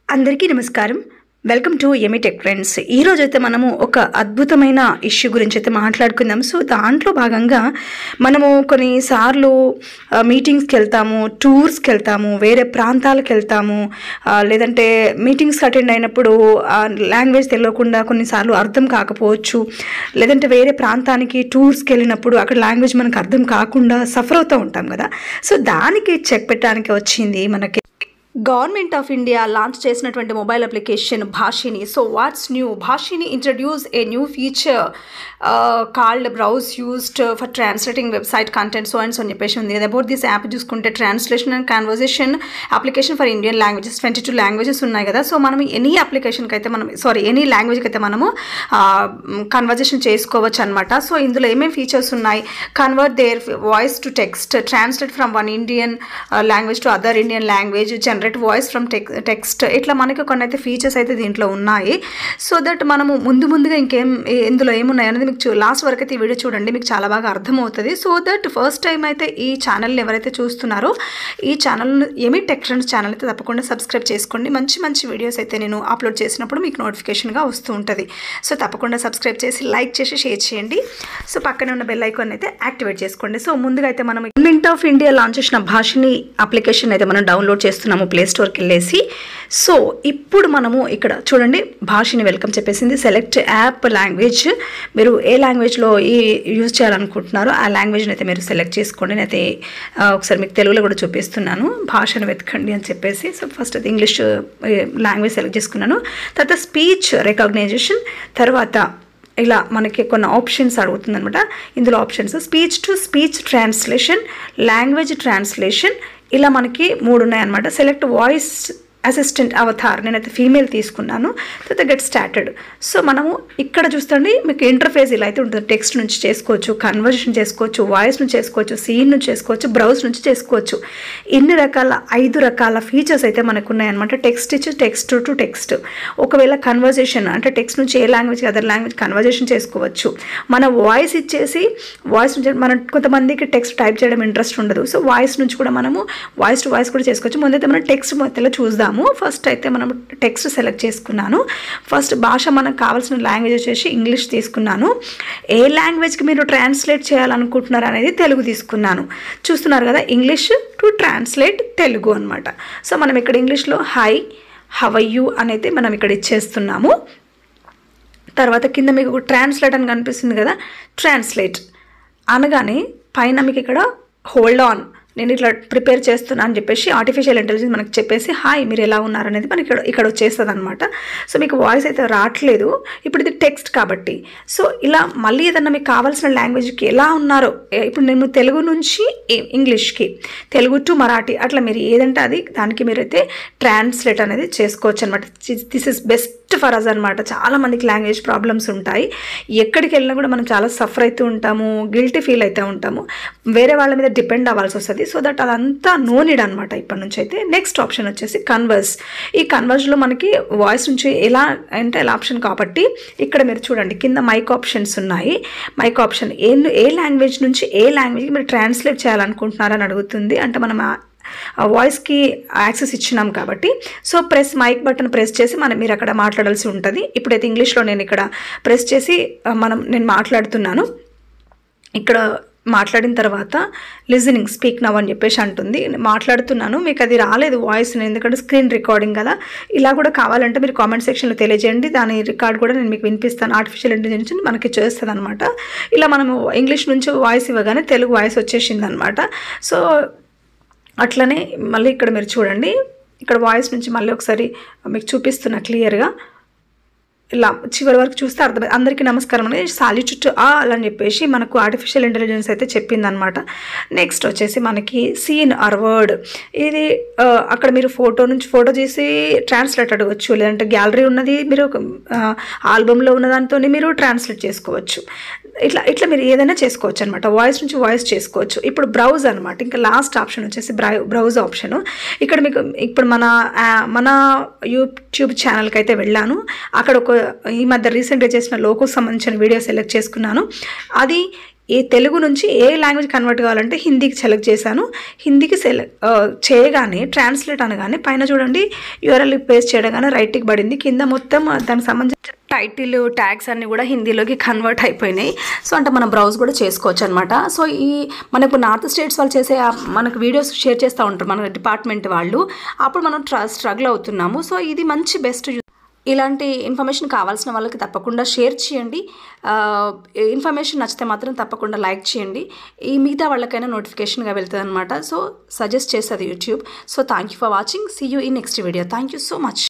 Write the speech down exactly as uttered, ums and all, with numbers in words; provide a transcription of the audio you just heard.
అందరికీ నమస్కారం. Welcome to ఎమి టెక్ ఫ్రెండ్స్. ఈరోజు అయితే మనము ఒక అద్భుతమైన ఇష్యూ గురించి అయితే మాట్లాడుకుందాం. సో దాంట్లో భాగంగా మనము కొన్నిసార్లు మీటింగ్స్కి వెళ్తాము, టూర్స్కి వెళ్తాము, వేరే ప్రాంతాలకు వెళ్తాము, లేదంటే మీటింగ్స్కి అటెండ్ అయినప్పుడు లాంగ్వేజ్ తెలియకుండా కొన్నిసార్లు అర్థం కాకపోవచ్చు, లేదంటే వేరే ప్రాంతానికి టూర్స్కి వెళ్ళినప్పుడు అక్కడ లాంగ్వేజ్ మనకు అర్థం కాకుండా సఫర్ అవుతూ ఉంటాం కదా. సో దానికి చెక్ పెట్టడానికి వచ్చింది మనకి గవర్నమెంట్ ఆఫ్ ఇండియా లాంచ్ చేసినటువంటి mobile application Bhashini. So what's new? Bhashini introduce a new feature called browse used for translating website content so and so అని చెప్పేసి ఉంది. అబౌట్ దిస్ యాప్ చూసుకుంటే translation and conversation application for Indian languages, twenty two languages ఉన్నాయి కదా. So మనం any అప్లికేషన్కి అయితే మనం sorry any లాంగ్వేజ్కి అయితే మనము కన్వర్జేషన్ చేసుకోవచ్చు అనమాట. సో ఇందులో ఏమేమి ఫీచర్స్ ఉన్నాయి? Convert their voice to text, translate from one Indian language to other Indian language, generate voice from tech text ఇట్లా మనకి కొన్ని అయితే ఫీచర్స్ అయితే దీంట్లో ఉన్నాయి. సో దట్ మనము ముందు ముందుగా ఇంకేం ఇందులో ఏమున్నాయి అనేది మీకు లాస్ట్ వరకు అయితే ఈ వీడియో చూడండి, మీకు చాలా బాగా అర్థమవుతుంది. సో దట్ ఫస్ట్ టైం అయితే ఈ ఛానల్ని ఎవరైతే చూస్తున్నారో ఈ ఛానల్ ఎమి టెక్ ఫ్రెండ్స్ ఛానల్ అయితే తప్పకుండా సబ్స్క్రైబ్ చేసుకోండి. మంచి మంచి వీడియోస్ అయితే నేను అప్లోడ్ చేసినప్పుడు మీకు నోటిఫికేషన్గా వస్తూ ఉంటుంది. సో తప్పకుండా సబ్స్క్రైబ్ చేసి లైక్ చేసి షేర్ చేయండి. సో పక్కనే ఉన్న బెల్ ఐకాన్ అయితే యాక్టివేట్ చేసుకోండి. సో ముందుగా అయితే మనం గవర్నమెంట్ ఆఫ్ ఇండియా లాంచ్ చేసిన భాషిని అప్లికేషన్ అయితే మనం డౌన్లోడ్ చేస్తున్నాము ప్లే స్టోర్కి వెళ్ళేసి. సో ఇప్పుడు మనము ఇక్కడ చూడండి, భాషని వెల్కమ్ చెప్పేసింది. సెలెక్ట్ యాప్ లాంగ్వేజ్, మీరు ఏ లాంగ్వేజ్లో ఈ యూజ్ చేయాలనుకుంటున్నారో ఆ లాంగ్వేజ్ని అయితే మీరు సెలెక్ట్ చేసుకోండి. నేనైతే ఒకసారి మీకు తెలుగులో కూడా చూపిస్తున్నాను, భాషను వెతకండి అని చెప్పేసి. సో ఫస్ట్ అయితే ఇంగ్లీష్ లాంగ్వేజ్ సెలెక్ట్ చేసుకున్నాను. తర్వాత స్పీచ్ రికగ్నైజేషన్, తర్వాత ఇలా మనకి కొన్ని ఆప్షన్స్ అడుగుతుంది అనమాట. ఇందులో options speech to speech translation, language translation, ఇలా మనకి మూడు ఉన్నాయన్నమాట. సెలెక్ట్ వాయిస్ అసిస్టెంట్ అవతార్, నేనైతే ఫీమేల్ తీసుకున్నాను. తర్వాత గెట్ స్టార్టెడ్. సో మనము ఇక్కడ చూడండి, మీకు ఇంటర్ఫేస్ ఇలా అయితే ఉంటుంది. టెక్స్ట్ నుంచి చేసుకోవచ్చు, కన్వర్జేషన్ చేసుకోవచ్చు, వాయిస్ నుంచి చేసుకోవచ్చు, సీన్ నుంచి చేసుకోవచ్చు, బ్రౌజ్ నుంచి చేసుకోవచ్చు. ఇన్ని రకాల ఐదు రకాల ఫీచర్స్ అయితే మనకు ఉన్నాయన్నమాట. టెక్స్ట్ ఇచ్చి టెక్స్ట్ టు టెక్స్ట్, ఒకవేళ కన్వర్జేషన్ అంటే టెక్స్ట్ నుంచి a language other language conversation చేసుకోవచ్చు. మన వాయిస్ ఇచ్చేసి వాయిస్ నుంచి మన కొంతమందికి టెక్స్ట్ టైప్ చేయడం ఇంట్రెస్ట్ ఉండదు. సో వాయిస్ నుంచి కూడా మనము వాయిస్ టు వాయిస్ కూడా చేసుకోవచ్చు. ముందైతే మనం టెక్స్ట్ మొత్తంలో చూద్దాం. ఫస్ట్ అయితే మనం టెక్స్ట్ సెలెక్ట్ చేసుకున్నాను. ఫస్ట్ భాష మనకు కావాల్సిన లాంగ్వేజ్ వచ్చేసి ఇంగ్లీష్ తీసుకున్నాను. ఏ లాంగ్వేజ్కి మీరు ట్రాన్స్లేట్ చేయాలనుకుంటున్నారు అనేది తెలుగు తీసుకున్నాను. చూస్తున్నారు కదా, ఇంగ్లీష్ టు ట్రాన్స్లేట్ తెలుగు అనమాట. సో మనం ఇక్కడ ఇంగ్లీష్లో హై హౌ ఆర్ యు అనేది మనం ఇక్కడ ఇచ్చేస్తున్నాము. తర్వాత కింద మీకు ట్రాన్స్లేట్ అని కనిపిస్తుంది కదా, ట్రాన్స్లేట్ అనగానే పైన మీకు ఇక్కడ హోల్డ్ ఆన్, నేను ఇట్లా ప్రిపేర్ చేస్తున్నా అని చెప్పేసి ఆర్టిఫిషియల్ ఇంటెలిజెన్స్ మనకు చెప్పేసి హాయ్ మీరు ఎలా ఉన్నారనేది మనకి ఇక్కడ ఇక్కడ వచ్చేస్తుంది అనమాట. సో మీకు వాయిస్ అయితే రావట్లేదు, ఇప్పుడు ఇది టెక్స్ట్ కాబట్టి. సో ఇలా మళ్ళీ ఏదన్నా మీకు కావాల్సిన లాంగ్వేజ్కి ఎలా ఉన్నారో, ఇప్పుడు నేను తెలుగు నుంచి ఇంగ్లీష్కి, తెలుగు టు మరాఠీ, అట్లా మీరు ఏదంటే అది దానికి మీరైతే ట్రాన్స్లేట్ అనేది చేసుకోవచ్చు అనమాట. This is best for us అనమాట. చాలా మందికి లాంగ్వేజ్ ప్రాబ్లమ్స్ ఉంటాయి, ఎక్కడికి వెళ్ళినా కూడా మనం చాలా సఫర్ అవుతూ ఉంటాము, గిల్టీ ఫీల్ అవుతూ ఉంటాము, వేరే వాళ్ళ మీద డిపెండ్ అవ్వాల్సి వస్తుంది. సో దట్ అదంతా నో నీడ్ అనమాట ఇప్పటి నుంచి అయితే. నెక్స్ట్ ఆప్షన్ వచ్చేసి కన్వర్స్. ఈ కన్వర్స్లో మనకి వాయిస్ నుంచి ఎలా అంటే ఎలా ఆప్షన్ కాబట్టి ఇక్కడ మీరు చూడండి కింద మైక్ ఆప్షన్స్ ఉన్నాయి. మైక్ ఆప్షన్ ఏ ఏ లాంగ్వేజ్ నుంచి ఏ లాంగ్వేజ్కి మీరు ట్రాన్స్లేట్ చేయాలనుకుంటున్నారని అడుగుతుంది. అంటే మనం వాయిస్కి యాక్సెస్ ఇచ్చినాం కాబట్టి. So press mic button press చేసి మనం మీరు అక్కడ మాట్లాడాల్సి ఉంటుంది. ఇప్పుడైతే ఇంగ్లీష్లో నేను ఇక్కడ ప్రెస్ చేసి మనం నేను మాట్లాడుతున్నాను. ఇక్కడ మాట్లాడిన తర్వాత లిజనింగ్ స్పీక్ నవ్ అని చెప్పేసి అంటుంది. మాట్లాడుతున్నాను, మీకు అది రాలేదు వాయిస్, ఎందుకంటే స్క్రీన్ రికార్డింగ్ కదా. ఇలా కూడా కావాలంటే మీరు కామెంట్ సెక్షన్లో తెలియజేయండి, దాని రికార్డ్ కూడా నేను మీకు వినిపిస్తాను. ఆర్టిఫిషియల్ ఇంటెలిజెన్స్ మనకి చేస్తుంది అనమాట. ఇలా మనము ఇంగ్లీష్ నుంచి వాయిస్ ఇవ్వగానే తెలుగు వాయిస్ వచ్చేసింది అనమాట. సో అట్లనే మళ్ళీ ఇక్కడ మీరు చూడండి, ఇక్కడ వాయిస్ నుంచి మళ్ళీ ఒకసారి మీకు చూపిస్తున్నా క్లియర్గా. ఇలా చివరి వరకు చూస్తే అర్థం. అందరికీ నమస్కారం అని సాల్యూట్ ఆల్ అని చెప్పేసి మనకు ఆర్టిఫిషియల్ ఇంటెలిజెన్స్ అయితే చెప్పిందనమాట. నెక్స్ట్ వచ్చేసి మనకి సీన్ ఆర్ వర్డ్, ఇది అక్కడ మీరు ఫోటో నుంచి ఫోటో చేసి ట్రాన్స్లేట్ అడగవచ్చు, లేదంటే గ్యాలరీ ఉన్నది మీరు ఆల్బమ్లో ఉన్న దాంతో మీరు ట్రాన్స్లేట్ చేసుకోవచ్చు. ఇట్లా ఇట్లా మీరు ఏదైనా చేసుకోవచ్చు అనమాట. వాయిస్ నుంచి వాయిస్ చేసుకోవచ్చు. ఇప్పుడు బ్రౌజ్ అనమాట, ఇంకా లాస్ట్ ఆప్షన్ వచ్చేసి బ్రౌ బ్రౌజ్ ఆప్షను. ఇక్కడ మీకు ఇప్పుడు మన మన యూట్యూబ్ ఛానల్కి అయితే వెళ్ళాను. అక్కడ ఒక ఈ మధ్య రీసెంట్గా చేసిన లోగోకి సంబంధించిన వీడియో సెలెక్ట్ చేసుకున్నాను. అది ఈ తెలుగు నుంచి ఏ లాంగ్వేజ్ కన్వర్ట్ కావాలంటే హిందీకి సెలెక్ట్ చేశాను. హిందీకి సెలెక్ట్ చేయగానే ట్రాన్స్లేట్ అనగానే పైన చూడండి యూఆర్ఎల్ పేస్ట్ చేయగానే రైట్కి పడింది. కింద మొత్తం దానికి సంబంధించిన టైటిల్ ట్యాగ్స్ అన్నీ కూడా హిందీలోకి కన్వర్ట్ అయిపోయినాయి. సో అంటే మనం బ్రౌజ్ కూడా చేసుకోవచ్చు అనమాట. సో ఈ మనకు నార్త్ స్టేట్స్ వాళ్ళు చేసే మనకు వీడియోస్ షేర్ చేస్తూ ఉంటారు మన డిపార్ట్మెంట్ వాళ్ళు, అప్పుడు మనం స్ట్రగుల్ అవుతున్నాము. సో ఇది మంచి బెస్ట్. ఇలాంటి ఇన్ఫర్మేషన్ కావాల్సిన వాళ్ళకి తప్పకుండా షేర్ చేయండి. ఇన్ఫర్మేషన్ నచ్చితే మాత్రం తప్పకుండా లైక్ చేయండి. ఈ మిగతా వాళ్ళకైనా నోటిఫికేషన్గా వెళ్తుంది అనమాట. సో సజెస్ట్ చేస్తుంది YouTube. So thank you for watching. See you in next video. Thank you so much.